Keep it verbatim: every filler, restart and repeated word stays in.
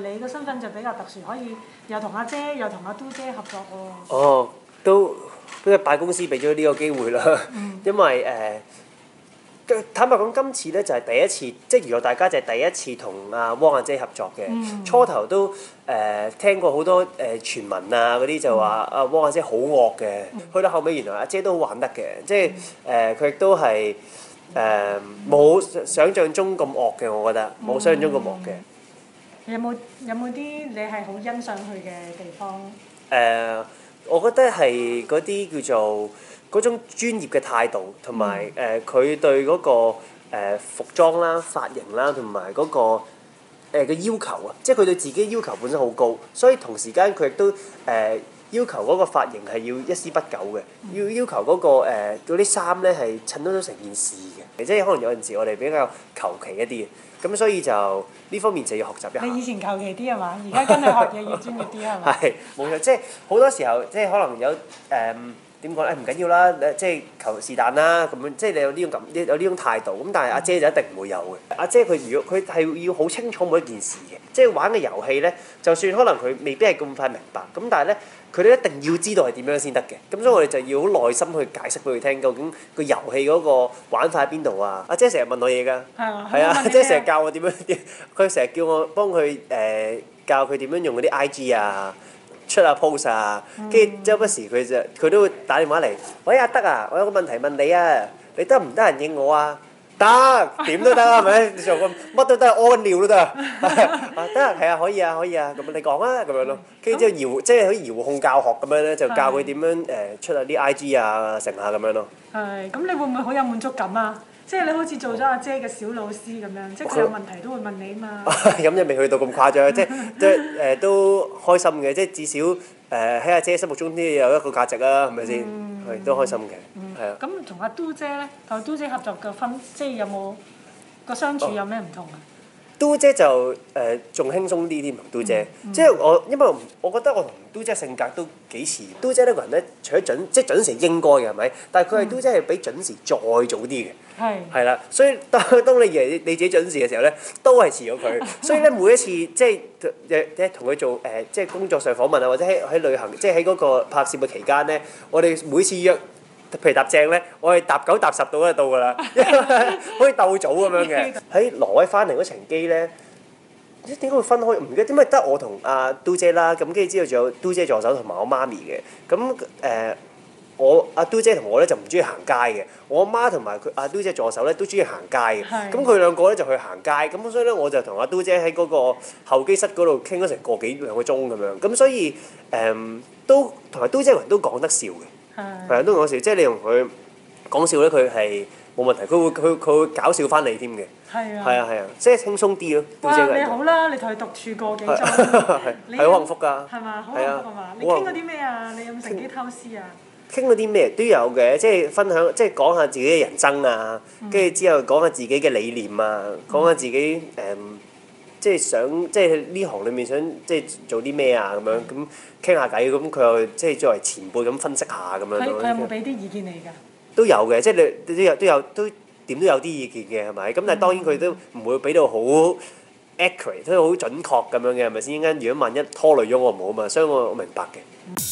你個身份就比較特殊，可以又同阿姐又同阿嘟姐合作喎。 哦，都因為大公司俾咗呢個機會啦， 嗯、 因為誒。呃坦白講，今次咧就係第一次，即係如果大家就係第一次同阿汪阿姐合作嘅。 嗯、 初頭都誒、呃、聽過好多誒、呃、傳聞啊，嗰啲就話阿汪阿姐好惡嘅，嗯、去到後尾原來阿姐都好玩得嘅，即係誒佢亦都係誒冇想像中咁惡嘅，我覺得冇想像中咁惡嘅。 有冇有冇啲你係好欣賞佢嘅地方？誒、 呃，我覺得係嗰啲叫做。嗰種專業嘅態度，同埋誒佢對嗰、嗰個、呃、服裝啦、髮型啦，同埋嗰個誒嘅、呃、要求啊，即係佢對自己要求本身好高，所以同時間佢亦都誒、呃、要求嗰個髮型係要一絲不苟嘅，要要求嗰、嗰個誒嗰啲衫咧係襯到咗成件事嘅，即係可能有陣時我哋比較求其一啲嘅，咁所以就呢方面就要學習一下。 你以前求其啲係嘛？而家跟你學嘢要專業啲係嘛？ 係冇錯，即係好多時候即係可能有誒。呃點講咧？唔緊要啦，即係求是但啦咁樣，即係你有呢種感，有呢種態度。咁但係阿姐就一定唔會有嘅。阿姐佢如果佢係要好清楚每一件事嘅，即係玩嘅遊戲咧，就算可能佢未必係咁快明白，咁但係咧，佢哋一定要知道係點樣先得嘅。咁所以我哋就要好耐心去解釋俾佢聽，究竟個遊戲嗰個玩法喺邊度啊？阿姐成日問我嘢㗎，係啊，阿姐成日教我點樣點，佢成日叫我幫佢誒、呃、教佢點樣用嗰啲 I G 啊。出下 post 啊，跟住周不時佢就佢都會打電話嚟，喂阿德啊，我有個問題問你啊，你得唔得人應我啊？得，點都得係咪？你做個乜都得，屙尿都得啊！得係啊，可以啊，可以啊，咁你講啊，咁樣咯。跟住之後遙即係好似遙控教學咁樣咧，就教佢點樣誒出下啲 I G 啊，成下咁樣咯。 係，咁你會唔會好有滿足感啊？即係你好似做咗阿姐嘅小老師咁樣，即係佢有問題都會問你嘛。咁就未去到咁誇張，即係即係誒都開心嘅，即係至少誒喺阿姐心目中都有一個價值啦，係咪先？係都開心嘅，係啊。 咁同阿嘟姐咧，同嘟姐合作嘅分，即係有冇個相處有咩唔同啊？ 嘟姐就誒仲輕鬆啲添，嘟姐，即係我因為我覺得我同嘟姐性格都幾似。嘟姐呢個人咧，除咗準即係準時應該嘅係咪？但係佢係嘟姐係比準時再早啲嘅。係。係啦，所以當當你以為你自己準時嘅時候咧，都係遲咗佢。所以咧每一次即係誒同佢做誒即係工作上訪問啊，或者喺喺旅行，即係喺嗰個拍攝嘅期間咧，我哋每次約。譬如搭正咧，我係搭九搭十到就到㗎啦，好似鬥早咁樣嘅。喺挪威翻嚟嗰程機咧，點解會分開？唔記得點解得我同阿嘟姐啦，咁跟住之後仲有嘟姐助手同埋我媽咪嘅。咁誒、呃，我阿嘟姐同我咧就唔中意行街嘅，我媽同埋佢阿嘟姐助手咧都中意行街嘅。咁佢兩個咧就去行街，咁所以咧我就同阿嘟姐喺嗰個候機室嗰度傾咗成個幾兩個鐘咁樣。咁所以誒、呃、都同埋嘟姐個人都講得笑嘅。係啊，都講笑，即係你同佢講笑咧，佢係冇問題，佢會佢佢會搞笑翻你添嘅。係啊。係啊係啊，即係輕鬆啲咯。 哇！你好啦，你同佢獨處過幾鐘， 係好幸福㗎。 係嘛？好幸福係嘛？你傾過啲咩啊？你有冇乘機偷師啊？傾過啲咩都有嘅，即係分享，即係講下自己嘅人生啊，跟住之後講下自己嘅理念啊，講下自己誒。即係想，即係呢行裏面想，即係做啲咩啊咁樣，咁傾下偈，咁佢又即係作為前輩咁分析下咁樣咯。 佢佢有冇俾啲意見你㗎？ 都有嘅，即係你都有都有都點都有啲意見嘅係咪？咁但係當然佢都唔會俾到好 accurate，都好準確咁樣嘅係咪先？陣間如果萬一拖累咗我唔好嘛，所以我我明白嘅。